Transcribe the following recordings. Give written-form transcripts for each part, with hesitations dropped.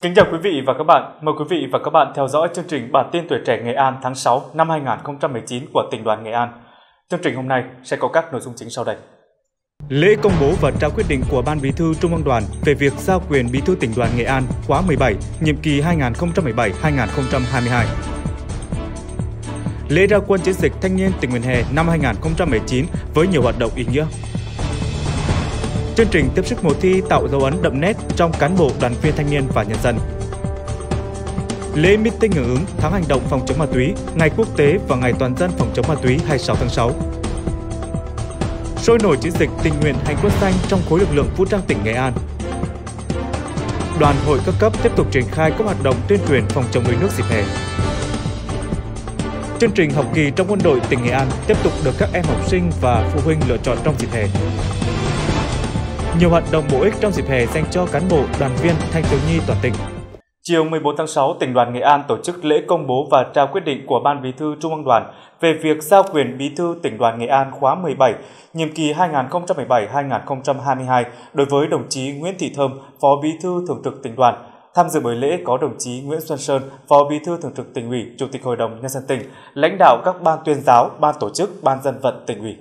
Kính chào quý vị và các bạn. Mời quý vị và các bạn theo dõi chương trình Bản tin Tuổi trẻ Nghệ An tháng 6 năm 2019 của Tỉnh đoàn Nghệ An. Chương trình hôm nay sẽ có các nội dung chính sau đây. Lễ công bố và trao quyết định của Ban Bí thư Trung ương Đoàn về việc giao quyền Bí thư Tỉnh đoàn Nghệ An khóa 17, nhiệm kỳ 2017-2022. Lễ ra quân chiến dịch Thanh niên tình nguyện hè năm 2019 với nhiều hoạt động ý nghĩa. Chương trình tiếp sức mùa thi tạo dấu ấn đậm nét trong cán bộ, đoàn viên thanh niên và nhân dân. Lễ meeting hưởng ứng tháng hành động phòng chống ma túy, ngày quốc tế và ngày toàn dân phòng chống ma túy 26 tháng 6. Sôi nổi chiến dịch tình nguyện hành quân xanh trong khối lực lượng vũ trang tỉnh Nghệ An. Đoàn hội các cấp tiếp tục triển khai các hoạt động tuyên truyền phòng chống đuối nước dịp hè. Chương trình học kỳ trong quân đội tỉnh Nghệ An tiếp tục được các em học sinh và phụ huynh lựa chọn trong dịp hè. Nhiều hoạt động bổ ích trong dịp hè dành cho cán bộ, đoàn viên, thanh thiếu nhi toàn tỉnh. Chiều 14 tháng 6, Tỉnh đoàn Nghệ An tổ chức lễ công bố và trao quyết định của Ban Bí thư Trung ương Đoàn về việc giao quyền Bí thư Tỉnh đoàn Nghệ An khóa 17, nhiệm kỳ 2017-2022 đối với đồng chí Nguyễn Thị Thơm, Phó Bí thư Thường trực Tỉnh đoàn. Tham dự buổi lễ có đồng chí Nguyễn Xuân Sơn, Phó Bí thư Thường trực Tỉnh ủy, Chủ tịch Hội đồng Nhân dân tỉnh, lãnh đạo các ban tuyên giáo, ban tổ chức, ban dân vận tỉnh ủy.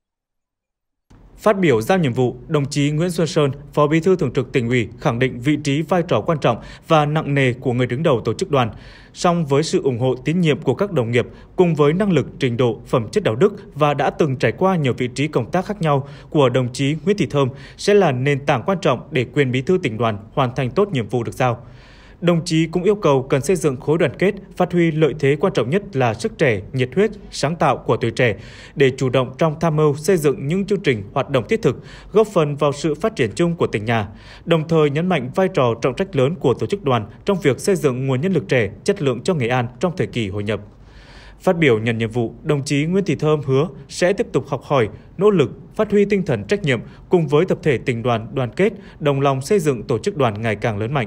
Phát biểu giao nhiệm vụ, đồng chí Nguyễn Xuân Sơn, Phó Bí thư Thường trực Tỉnh ủy khẳng định vị trí vai trò quan trọng và nặng nề của người đứng đầu tổ chức đoàn. Song với sự ủng hộ tín nhiệm của các đồng nghiệp, cùng với năng lực, trình độ, phẩm chất đạo đức và đã từng trải qua nhiều vị trí công tác khác nhau của đồng chí Nguyễn Thị Thơm sẽ là nền tảng quan trọng để quyền Bí thư Tỉnh đoàn hoàn thành tốt nhiệm vụ được giao. Đồng chí cũng yêu cầu cần xây dựng khối đoàn kết, phát huy lợi thế quan trọng nhất là sức trẻ, nhiệt huyết, sáng tạo của tuổi trẻ để chủ động trong tham mưu xây dựng những chương trình hoạt động thiết thực, góp phần vào sự phát triển chung của tỉnh nhà, đồng thời nhấn mạnh vai trò trọng trách lớn của tổ chức đoàn trong việc xây dựng nguồn nhân lực trẻ, chất lượng cho Nghệ An trong thời kỳ hội nhập. Phát biểu nhận nhiệm vụ, đồng chí Nguyễn Thị Thơm hứa sẽ tiếp tục học hỏi, nỗ lực, phát huy tinh thần trách nhiệm cùng với tập thể tỉnh đoàn đoàn kết, đồng lòng xây dựng tổ chức đoàn ngày càng lớn mạnh.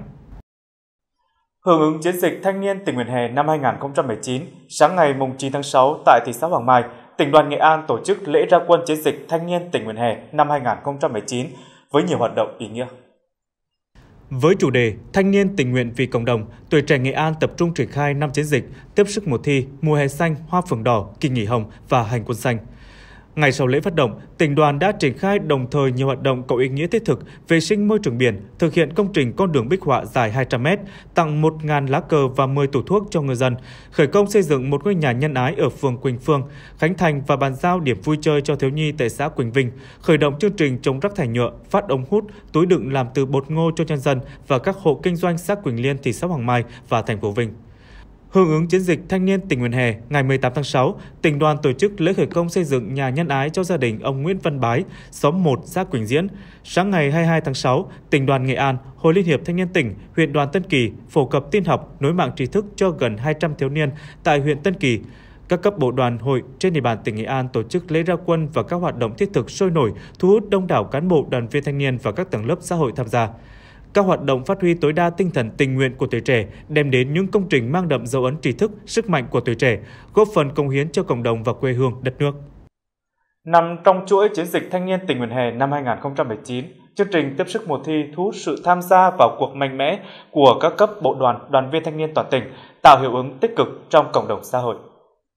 Hưởng ứng chiến dịch Thanh niên tình nguyện hè năm 2019, sáng ngày 9 tháng 6 tại thị xã Hoàng Mai, Tỉnh đoàn Nghệ An tổ chức lễ ra quân chiến dịch Thanh niên tình nguyện hè năm 2019 với nhiều hoạt động ý nghĩa. Với chủ đề Thanh niên tình nguyện vì cộng đồng, Tuổi trẻ Nghệ An tập trung triển khai 5 chiến dịch tiếp sức mùa thi, mùa hè xanh, hoa phượng đỏ, kỳ nghỉ hồng và hành quân xanh. Ngày sau lễ phát động, tỉnh đoàn đã triển khai đồng thời nhiều hoạt động có ý nghĩa thiết thực, vệ sinh môi trường biển, thực hiện công trình con đường bích họa dài 200m, tặng 1.000 lá cờ và 10 tủ thuốc cho ngư dân, khởi công xây dựng một ngôi nhà nhân ái ở phường Quỳnh Phương, khánh thành và bàn giao điểm vui chơi cho thiếu nhi tại xã Quỳnh Vinh, khởi động chương trình chống rác thải nhựa, phát ống hút, túi đựng làm từ bột ngô cho nhân dân và các hộ kinh doanh xã Quỳnh Liên, thị xã Hoàng Mai và thành phố Vinh. Hưởng ứng chiến dịch Thanh niên tình nguyện hè, ngày 18 tháng 6, tỉnh đoàn tổ chức lễ khởi công xây dựng nhà nhân ái cho gia đình ông Nguyễn Văn Bái, xóm 1, xã Quỳnh Diễn. Sáng ngày 22 tháng 6, tỉnh đoàn Nghệ An, Hội Liên hiệp Thanh niên tỉnh, huyện đoàn Tân Kỳ phổ cập tin học, nối mạng tri thức cho gần 200 thiếu niên tại huyện Tân Kỳ. Các cấp bộ đoàn hội trên địa bàn tỉnh Nghệ An tổ chức lễ ra quân và các hoạt động thiết thực sôi nổi, thu hút đông đảo cán bộ, đoàn viên thanh niên và các tầng lớp xã hội tham gia. Các hoạt động phát huy tối đa tinh thần tình nguyện của tuổi trẻ, đem đến những công trình mang đậm dấu ấn tri thức, sức mạnh của tuổi trẻ, góp phần cống hiến cho cộng đồng và quê hương đất nước. Nằm trong chuỗi chiến dịch Thanh niên tình nguyện hè năm 2019, chương trình tiếp sức mùa thi thu hút sự tham gia vào cuộc mạnh mẽ của các cấp bộ đoàn, đoàn viên thanh niên toàn tỉnh, tạo hiệu ứng tích cực trong cộng đồng xã hội.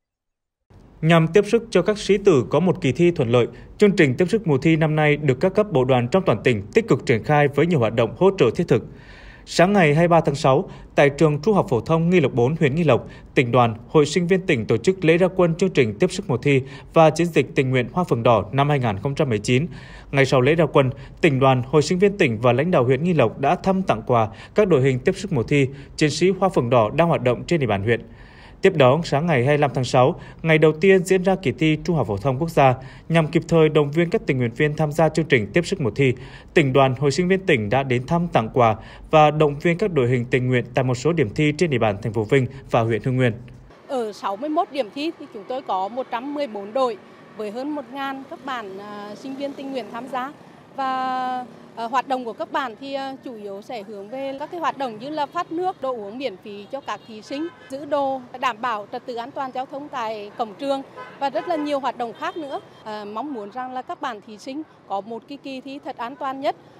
Nhằm tiếp sức cho các sĩ tử có một kỳ thi thuận lợi, chương trình tiếp sức mùa thi năm nay được các cấp bộ đoàn trong toàn tỉnh tích cực triển khai với nhiều hoạt động hỗ trợ thiết thực. Sáng ngày 23 tháng 6, tại trường Trung học phổ thông Nghi Lộc 4, huyện Nghi Lộc, tỉnh đoàn, Hội sinh viên tỉnh tổ chức lễ ra quân chương trình tiếp sức mùa thi và chiến dịch tình nguyện Hoa phượng đỏ năm 2019. Ngày sau lễ ra quân, tỉnh đoàn, Hội sinh viên tỉnh và lãnh đạo huyện Nghi Lộc đã thăm tặng quà các đội hình tiếp sức mùa thi, chiến sĩ Hoa phượng đỏ đang hoạt động trên địa bàn huyện. Tiếp đó, sáng ngày 25 tháng 6, ngày đầu tiên diễn ra kỳ thi Trung học phổ thông quốc gia, nhằm kịp thời động viên các tình nguyện viên tham gia chương trình tiếp sức mùa thi, tỉnh đoàn, Hội sinh viên tỉnh đã đến thăm tặng quà và động viên các đội hình tình nguyện tại một số điểm thi trên địa bàn thành phố Vinh và huyện Hưng Nguyên. Ở 61 điểm thi thì chúng tôi có 114 đội với hơn 1.000 các bạn sinh viên tình nguyện tham gia. Và hoạt động của các bạn thì chủ yếu sẽ hướng về các cái hoạt động như là phát nước, đồ uống miễn phí cho các thí sinh, giữ đồ, đảm bảo trật tự an toàn giao thông tại cổng trường và rất là nhiều hoạt động khác nữa. Mong muốn rằng là các bạn thí sinh có một cái kỳ thi thật an toàn nhất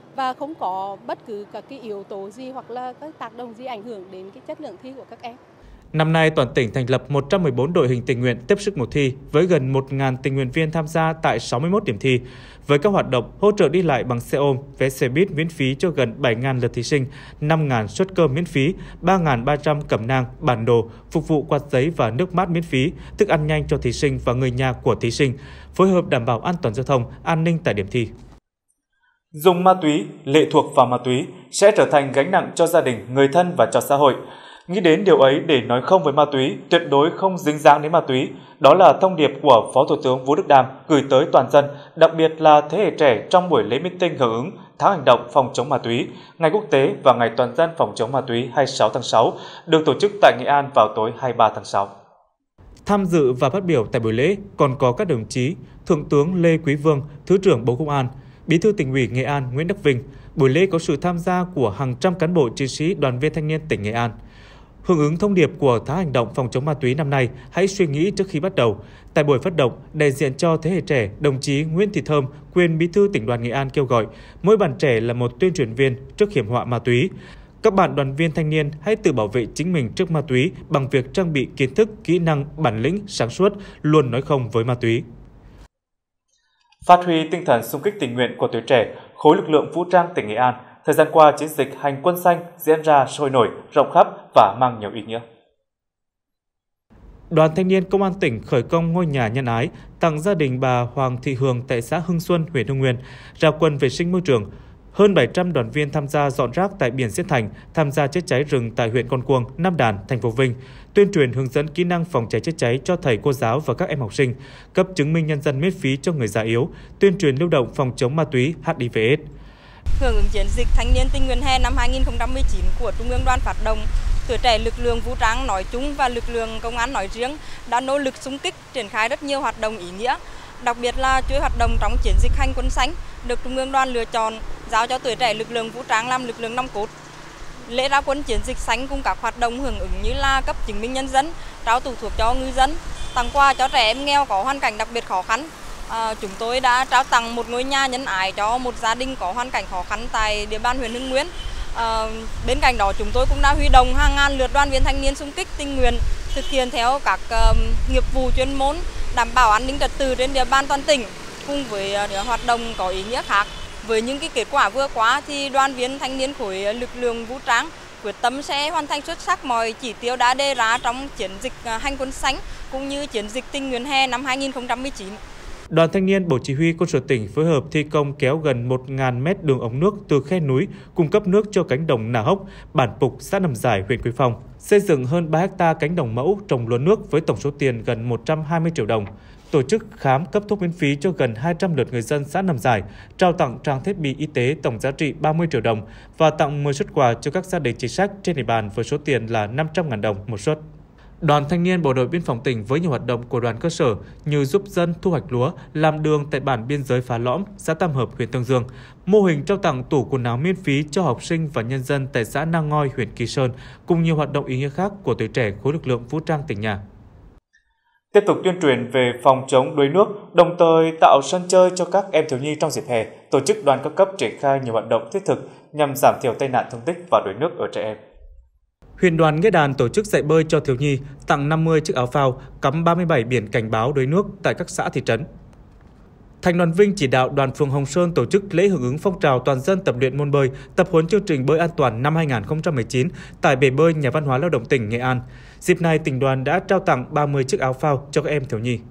và không có bất cứ các cái yếu tố gì hoặc là các tác động gì ảnh hưởng đến cái chất lượng thi của các em. Năm nay, toàn tỉnh thành lập 114 đội hình tình nguyện tiếp sức mùa thi với gần 1.000 tình nguyện viên tham gia tại 61 điểm thi. Với các hoạt động hỗ trợ đi lại bằng xe ôm, vé xe buýt miễn phí cho gần 7.000 lượt thí sinh, 5.000 suất cơm miễn phí, 3.300 cẩm nang, bản đồ, phục vụ quạt giấy và nước mát miễn phí, thức ăn nhanh cho thí sinh và người nhà của thí sinh, phối hợp đảm bảo an toàn giao thông, an ninh tại điểm thi. Dùng ma túy, lệ thuộc vào ma túy sẽ trở thành gánh nặng cho gia đình, người thân và cho xã hội. Nghĩ đến điều ấy để nói không với ma túy, tuyệt đối không dính dáng đến ma túy. Đó là thông điệp của Phó Thủ tướng Vũ Đức Đam gửi tới toàn dân, đặc biệt là thế hệ trẻ trong buổi lễ meeting hưởng ứng tháng hành động phòng chống ma túy, Ngày Quốc tế và Ngày Toàn dân phòng chống ma túy 26 tháng 6 được tổ chức tại Nghệ An vào tối 23 tháng 6. Tham dự và phát biểu tại buổi lễ còn có các đồng chí Thượng tướng Lê Quý Vương, Thứ trưởng Bộ Công an, Bí thư Tỉnh ủy Nghệ An Nguyễn Đắc Vinh. Buổi lễ có sự tham gia của hàng trăm cán bộ chiến sĩ Đoàn viên thanh niên tỉnh Nghệ An. Hưởng ứng thông điệp của tháng hành động phòng chống ma túy năm nay, hãy suy nghĩ trước khi bắt đầu. Tại buổi phát động, đại diện cho thế hệ trẻ, đồng chí Nguyễn Thị Thơm, quyền Bí thư Tỉnh đoàn Nghệ An kêu gọi mỗi bạn trẻ là một tuyên truyền viên trước hiểm họa ma túy. Các bạn đoàn viên thanh niên hãy tự bảo vệ chính mình trước ma túy bằng việc trang bị kiến thức, kỹ năng, bản lĩnh, sáng suốt, luôn nói không với ma túy. Phát huy tinh thần xung kích tình nguyện của tuổi trẻ, khối lực lượng vũ trang tỉnh Nghệ An, thời gian qua chiến dịch hành quân xanh diễn ra sôi nổi, rộng khắp và mang nhiều ý nghĩa. Đoàn Thanh niên Công an tỉnh khởi công ngôi nhà nhân ái tặng gia đình bà Hoàng Thị Hường tại xã Hưng Xuân, huyện Hưng Nguyên, ra quân vệ sinh môi trường. Hơn 700 đoàn viên tham gia dọn rác tại biển Diễn Thành, tham gia chữa cháy rừng tại huyện Con Cuông, Nam Đàn, thành phố Vinh, tuyên truyền hướng dẫn kỹ năng phòng cháy chữa cháy cho thầy cô giáo và các em học sinh, cấp chứng minh nhân dân miễn phí cho người già yếu, tuyên truyền lưu động phòng chống ma túy HIV/AIDS. Hưởng ứng chiến dịch thanh niên tình nguyện hè năm 2019 của Trung ương Đoàn phát động, tuổi trẻ lực lượng vũ trang nói chung và lực lượng công an nói riêng đã nỗ lực xung kích triển khai rất nhiều hoạt động ý nghĩa, đặc biệt là chuỗi hoạt động trong chiến dịch hành quân xanh được Trung ương Đoàn lựa chọn giao cho tuổi trẻ lực lượng vũ trang làm lực lượng nòng cốt. Lễ ra quân chiến dịch xanh cùng các hoạt động hưởng ứng như là cấp chứng minh nhân dân, trao tủ thuốc cho ngư dân, tặng quà cho trẻ em nghèo có hoàn cảnh đặc biệt khó khăn. Chúng tôi đã trao tặng một ngôi nhà nhân ái cho một gia đình có hoàn cảnh khó khăn tại địa bàn huyện Hưng Nguyên. Bên cạnh đó, chúng tôi cũng đã huy động hàng ngàn lượt đoàn viên thanh niên xung kích tình nguyện thực hiện theo các nghiệp vụ chuyên môn đảm bảo an ninh trật tự trên địa bàn toàn tỉnh, cùng với những hoạt động có ý nghĩa khác. Với những cái kết quả vừa qua thì đoàn viên thanh niên khối lực lượng vũ trang quyết tâm sẽ hoàn thành xuất sắc mọi chỉ tiêu đã đề ra trong chiến dịch hành quân xanh cũng như chiến dịch tình nguyện hè năm 2019. Đoàn Thanh niên Bộ Chỉ huy Quân sự tỉnh phối hợp thi công kéo gần 1.000 mét đường ống nước từ khe núi, cung cấp nước cho cánh đồng Nà Hốc, bản Pục, xã Nằm Giải, huyện Quế Phong. Xây dựng hơn 3 ha cánh đồng mẫu trồng lúa nước với tổng số tiền gần 120 triệu đồng. Tổ chức khám cấp thuốc miễn phí cho gần 200 lượt người dân xã Nằm Giải, trao tặng trang thiết bị y tế tổng giá trị 30 triệu đồng và tặng 10 suất quà cho các gia đình chính sách trên địa bàn với số tiền là 500.000 đồng một suất. Đoàn Thanh niên Bộ đội Biên phòng tỉnh với nhiều hoạt động của đoàn cơ sở như giúp dân thu hoạch lúa, làm đường tại bản biên giới Phá Lõm, xã Tam Hợp, huyện Tương Dương, mô hình trao tặng tủ quần áo miễn phí cho học sinh và nhân dân tại xã Nang Ngoi, huyện Kỳ Sơn, cùng nhiều hoạt động ý nghĩa khác của tuổi trẻ khối lực lượng vũ trang tỉnh nhà. Tiếp tục tuyên truyền về phòng chống đuối nước, đồng thời tạo sân chơi cho các em thiếu nhi trong dịp hè, tổ chức đoàn các cấp triển khai nhiều hoạt động thiết thực nhằm giảm thiểu tai nạn thương tích và đuối nước ở trẻ em. Huyện đoàn Nghĩa Đàn tổ chức dạy bơi cho thiếu nhi, tặng 50 chiếc áo phao, cắm 37 biển cảnh báo đuối nước tại các xã thị trấn. Thành đoàn Vinh chỉ đạo đoàn phường Hồng Sơn tổ chức lễ hưởng ứng phong trào toàn dân tập luyện môn bơi, tập huấn chương trình bơi an toàn năm 2019 tại bể bơi Nhà văn hóa lao động tỉnh Nghệ An. Dịp này, tỉnh đoàn đã trao tặng 30 chiếc áo phao cho các em thiếu nhi.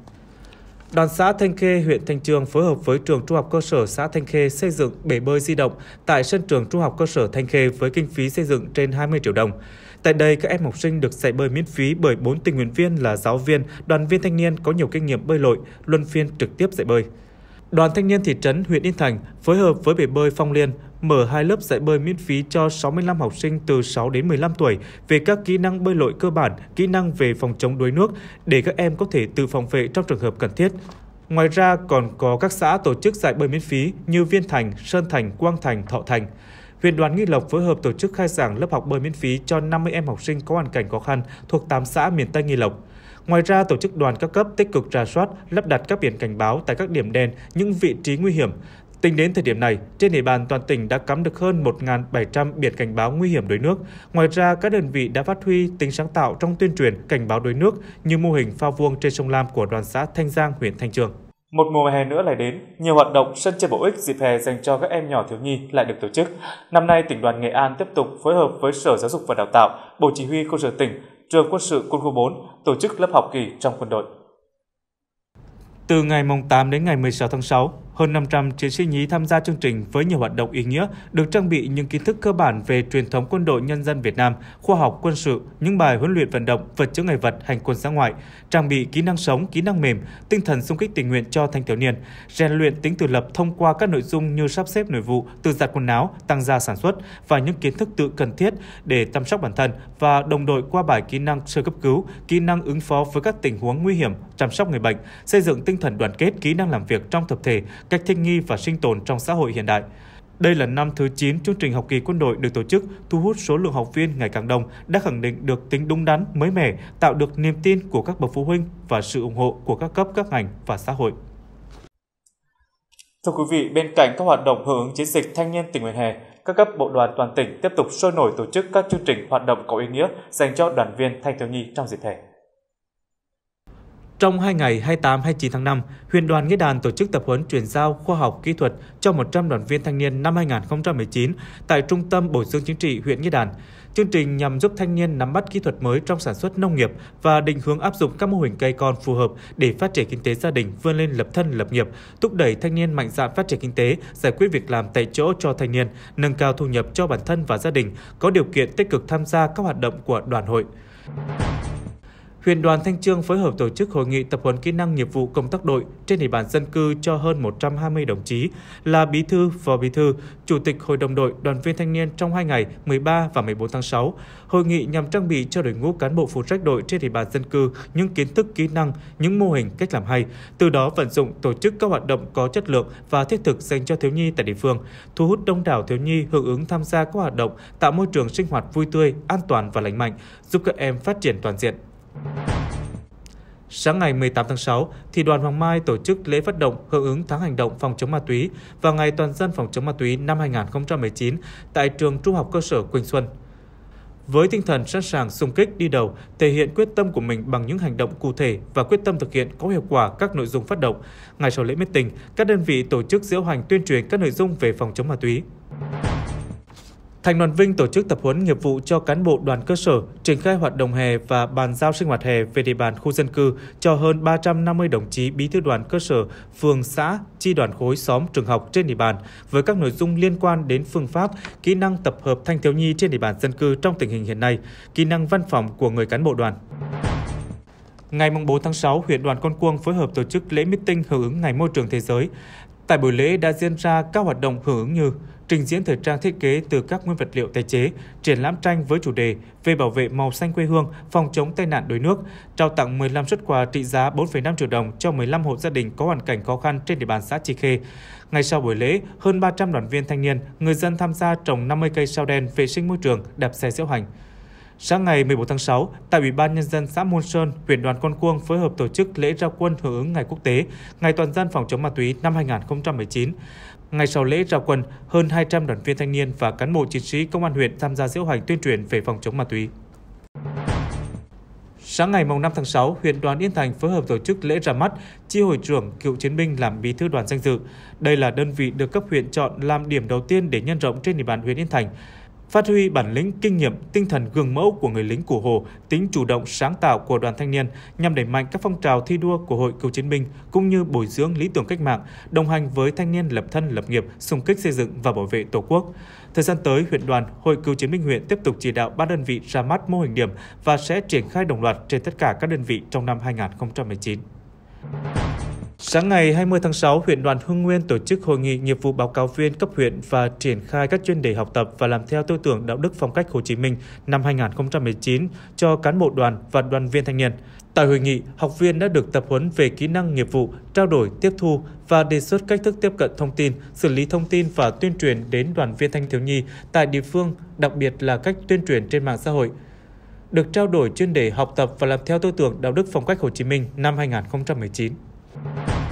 Đoàn xã Thanh Khê, huyện Thanh Chương phối hợp với trường Trung học cơ sở xã Thanh Khê xây dựng bể bơi di động tại sân trường Trung học cơ sở Thanh Khê với kinh phí xây dựng trên 20 triệu đồng. Tại đây, các em học sinh được dạy bơi miễn phí bởi 4 tình nguyện viên là giáo viên, đoàn viên thanh niên có nhiều kinh nghiệm bơi lội, luân phiên trực tiếp dạy bơi. Đoàn thanh niên thị trấn huyện Yên Thành phối hợp với bể bơi Phong Liên mở 2 lớp dạy bơi miễn phí cho 65 học sinh từ 6 đến 15 tuổi về các kỹ năng bơi lội cơ bản, kỹ năng về phòng chống đuối nước để các em có thể tự phòng vệ trong trường hợp cần thiết. Ngoài ra còn có các xã tổ chức dạy bơi miễn phí như Viên Thành, Sơn Thành, Quang Thành, Thọ Thành. Huyện đoàn Nghi Lộc phối hợp tổ chức khai giảng lớp học bơi miễn phí cho 50 em học sinh có hoàn cảnh khó khăn thuộc 8 xã miền Tây Nghi Lộc. Ngoài ra, tổ chức đoàn các cấp tích cực rà soát, lắp đặt các biển cảnh báo tại các điểm đen, những vị trí nguy hiểm, Tính đến thời điểm này, trên địa bàn toàn tỉnh đã cắm được hơn 1.700 biển cảnh báo nguy hiểm đuối nước. Ngoài ra, các đơn vị đã phát huy tính sáng tạo trong tuyên truyền cảnh báo đuối nước như mô hình phao vuông trên sông Lam của đoàn xã Thanh Giang, huyện Thanh Chương. Một mùa hè nữa lại đến, nhiều hoạt động sân chơi bổ ích dịp hè dành cho các em nhỏ thiếu nhi lại được tổ chức. Năm nay, tỉnh đoàn Nghệ An tiếp tục phối hợp với Sở Giáo dục và Đào tạo, Bộ Chỉ huy Quân sự tỉnh, Trường Quân sự Quân khu 4 tổ chức lớp học kỳ trong quân đội. Từ ngày 8 đến ngày 16 tháng 6, hơn 500 chiến sĩ nhí tham gia chương trình với nhiều hoạt động ý nghĩa, được trang bị những kiến thức cơ bản về truyền thống quân đội nhân dân Việt Nam, khoa học quân sự, những bài huấn luyện vận động, vật chữa ngày vật, hành quân dã ngoại, trang bị kỹ năng sống, kỹ năng mềm, tinh thần xung kích tình nguyện cho thanh thiếu niên, rèn luyện tính tự lập thông qua các nội dung như sắp xếp nội vụ, tự giặt quần áo, tăng gia sản xuất và những kiến thức tự cần thiết để chăm sóc bản thân và đồng đội qua bài kỹ năng sơ cấp cứu, kỹ năng ứng phó với các tình huống nguy hiểm, chăm sóc người bệnh, xây dựng tinh thần đoàn kết, kỹ năng làm việc trong tập thể, cách thích nghi và sinh tồn trong xã hội hiện đại. Đây là năm thứ 9 chương trình học kỳ quân đội được tổ chức, thu hút số lượng học viên ngày càng đông, đã khẳng định được tính đúng đắn, mới mẻ, tạo được niềm tin của các bậc phụ huynh và sự ủng hộ của các cấp, các ngành và xã hội. Thưa quý vị, bên cạnh các hoạt động hưởng ứng chiến dịch thanh niên tình nguyện hè, các cấp bộ đoàn toàn tỉnh tiếp tục sôi nổi tổ chức các chương trình hoạt động có ý nghĩa dành cho đoàn viên thanh thiếu nhi trong dịp hè. Trong 2 ngày 28-29 tháng 5, huyện đoàn Nghĩa Đàn tổ chức tập huấn chuyển giao khoa học kỹ thuật cho 100 đoàn viên thanh niên năm 2019 tại Trung tâm Bồi dưỡng Chính trị huyện Nghĩa Đàn. Chương trình nhằm giúp thanh niên nắm bắt kỹ thuật mới trong sản xuất nông nghiệp và định hướng áp dụng các mô hình cây con phù hợp để phát triển kinh tế gia đình, vươn lên lập thân lập nghiệp, thúc đẩy thanh niên mạnh dạn phát triển kinh tế, giải quyết việc làm tại chỗ cho thanh niên, nâng cao thu nhập cho bản thân và gia đình, có điều kiện tích cực tham gia các hoạt động của đoàn hội. Huyện đoàn Thanh Chương phối hợp tổ chức hội nghị tập huấn kỹ năng nghiệp vụ công tác đội trên địa bàn dân cư cho hơn 120 đồng chí là bí thư, phó bí thư, chủ tịch hội đồng đội, đoàn viên thanh niên trong 2 ngày 13 và 14 tháng 6. Hội nghị nhằm trang bị cho đội ngũ cán bộ phụ trách đội trên địa bàn dân cư những kiến thức, kỹ năng, những mô hình, cách làm hay, từ đó vận dụng tổ chức các hoạt động có chất lượng và thiết thực dành cho thiếu nhi tại địa phương, thu hút đông đảo thiếu nhi hưởng ứng tham gia các hoạt động, tạo môi trường sinh hoạt vui tươi, an toàn và lành mạnh, giúp các em phát triển toàn diện. Sáng ngày 18 tháng 6, Thị đoàn Hoàng Mai tổ chức lễ phát động hưởng ứng tháng hành động phòng chống ma túy và Ngày toàn dân phòng chống ma túy năm 2019 tại trường Trung học cơ sở Quỳnh Xuân. Với tinh thần sẵn sàng xung kích đi đầu, thể hiện quyết tâm của mình bằng những hành động cụ thể và quyết tâm thực hiện có hiệu quả các nội dung phát động. Ngày sau lễ meeting, các đơn vị tổ chức diễu hành tuyên truyền các nội dung về phòng chống ma túy. Thành đoàn Vinh tổ chức tập huấn nghiệp vụ cho cán bộ đoàn cơ sở, triển khai hoạt động hè và bàn giao sinh hoạt hè về địa bàn khu dân cư cho hơn 350 đồng chí bí thư đoàn cơ sở, phường, xã, chi đoàn khối, xóm, trường học trên địa bàn với các nội dung liên quan đến phương pháp, kỹ năng tập hợp thanh thiếu nhi trên địa bàn dân cư trong tình hình hiện nay, kỹ năng văn phòng của người cán bộ đoàn. Ngày 4 tháng 6, huyện đoàn Con Cuông phối hợp tổ chức lễ meeting hưởng ứng Ngày Môi trường Thế giới. Tại buổi lễ đã diễn ra các hoạt động hưởng ứng như trình diễn thời trang thiết kế từ các nguyên vật liệu tái chế, triển lãm tranh với chủ đề về bảo vệ màu xanh quê hương, phòng chống tai nạn đuối nước, trao tặng 15 suất quà trị giá 4,5 triệu đồng cho 15 hộ gia đình có hoàn cảnh khó khăn trên địa bàn xã Tri Khê. Ngay sau buổi lễ, hơn 300 đoàn viên thanh niên, người dân tham gia trồng 50 cây sao đen vệ sinh môi trường, đạp xe diễu hành. Sáng ngày 14 tháng 6, tại Ủy ban Nhân dân xã Môn Sơn, huyện đoàn Con Cuông phối hợp tổ chức lễ ra quân hưởng ứng Ngày Quốc tế, Ngày toàn dân phòng chống ma túy năm 2019. Ngay sau lễ ra quân, hơn 200 đoàn viên thanh niên và cán bộ chiến sĩ công an huyện tham gia diễu hành tuyên truyền về phòng chống ma túy. Sáng ngày 5 tháng 6, huyện đoàn Yên Thành phối hợp tổ chức lễ ra mắt chi hội trưởng cựu chiến binh làm bí thư đoàn danh dự. Đây là đơn vị được cấp huyện chọn làm điểm đầu tiên để nhân rộng trên địa bàn huyện Yên Thành. Phát huy bản lĩnh, kinh nghiệm, tinh thần gương mẫu của người lính cụ Hồ, tính chủ động sáng tạo của đoàn thanh niên nhằm đẩy mạnh các phong trào thi đua của hội cựu chiến binh cũng như bồi dưỡng lý tưởng cách mạng, đồng hành với thanh niên lập thân lập nghiệp, xung kích xây dựng và bảo vệ Tổ quốc. Thời gian tới, huyện đoàn, hội cựu chiến binh huyện tiếp tục chỉ đạo 3 đơn vị ra mắt mô hình điểm và sẽ triển khai đồng loạt trên tất cả các đơn vị trong năm 2019. Sáng ngày 20 tháng 6, huyện đoàn Hưng Nguyên tổ chức hội nghị nghiệp vụ báo cáo viên cấp huyện và triển khai các chuyên đề học tập và làm theo tư tưởng đạo đức phong cách Hồ Chí Minh năm 2019 cho cán bộ đoàn và đoàn viên thanh niên. Tại hội nghị, học viên đã được tập huấn về kỹ năng nghiệp vụ, trao đổi, tiếp thu và đề xuất cách thức tiếp cận thông tin, xử lý thông tin và tuyên truyền đến đoàn viên thanh thiếu nhi tại địa phương, đặc biệt là cách tuyên truyền trên mạng xã hội. Được trao đổi chuyên đề học tập và làm theo tư tưởng đạo đức phong cách Hồ Chí Minh năm 2019.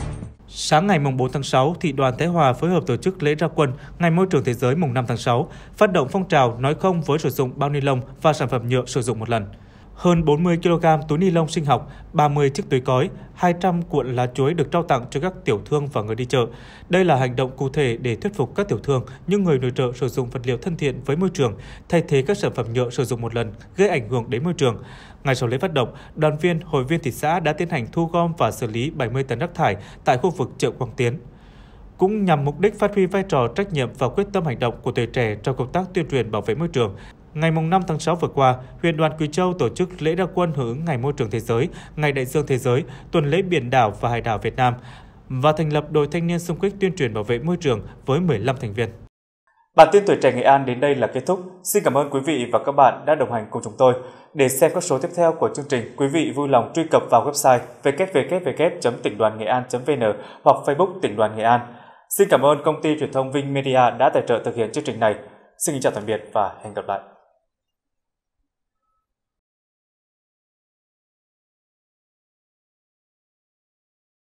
Sáng ngày 4 tháng 6, Thị đoàn Thái Hòa phối hợp tổ chức lễ ra quân Ngày Môi trường Thế giới mùng 5 tháng 6, phát động phong trào nói không với sử dụng bao ni lông và sản phẩm nhựa sử dụng một lần. Hơn 40 kg túi ni lông sinh học, 30 chiếc túi cói, 200 cuộn lá chuối được trao tặng cho các tiểu thương và người đi chợ. Đây là hành động cụ thể để thuyết phục các tiểu thương, những người nội trợ sử dụng vật liệu thân thiện với môi trường, thay thế các sản phẩm nhựa sử dụng một lần gây ảnh hưởng đến môi trường. Ngay sau lễ phát động, đoàn viên, hội viên thị xã đã tiến hành thu gom và xử lý 70 tấn rác thải tại khu vực chợ Quang Tiến. Cũng nhằm mục đích phát huy vai trò trách nhiệm và quyết tâm hành động của tuổi trẻ trong công tác tuyên truyền bảo vệ môi trường, ngày 5 tháng 6 vừa qua, huyện Đoàn Quỳ Châu tổ chức lễ ra quân hưởng ứng Ngày Môi trường Thế giới, Ngày Đại dương Thế giới, Tuần lễ Biển đảo và Hải đảo Việt Nam và thành lập đội thanh niên xung kích tuyên truyền bảo vệ môi trường với 15 thành viên. Bản tin Tuổi trẻ Nghệ An đến đây là kết thúc. Xin cảm ơn quý vị và các bạn đã đồng hành cùng chúng tôi. Để xem các số tiếp theo của chương trình, quý vị vui lòng truy cập vào website www.tịnh-đoàn-nghệ-an.vn hoặc Facebook Tỉnh đoàn Nghệ An. Xin cảm ơn công ty truyền thông Vinh Media đã tài trợ thực hiện chương trình này. Xin kính chào tạm biệt và hẹn gặp lại.